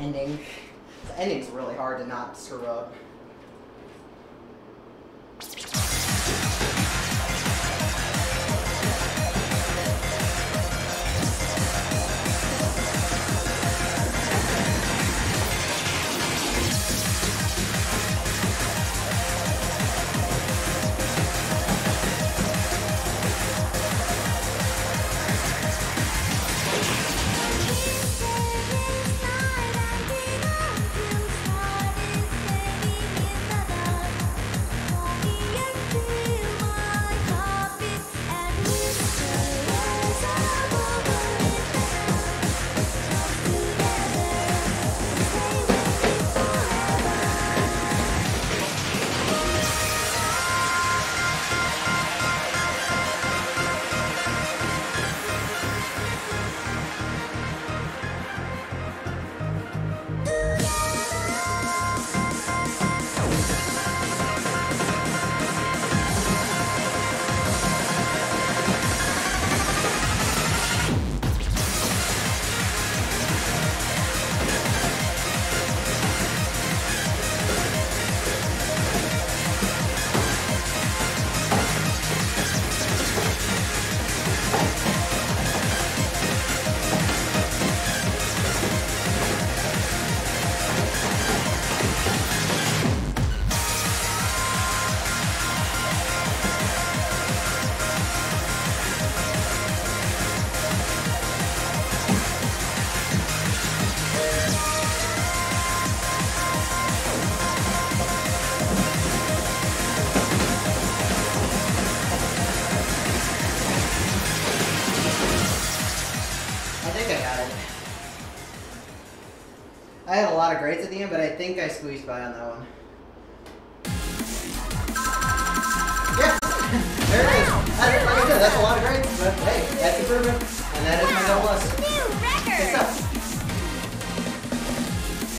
ending. The ending's really hard to not screw up. I had a lot of grades at the end, but I think I squeezed by on that one. Yeah, there it is. Like I said, that's a lot of grades, but hey, that's improvement.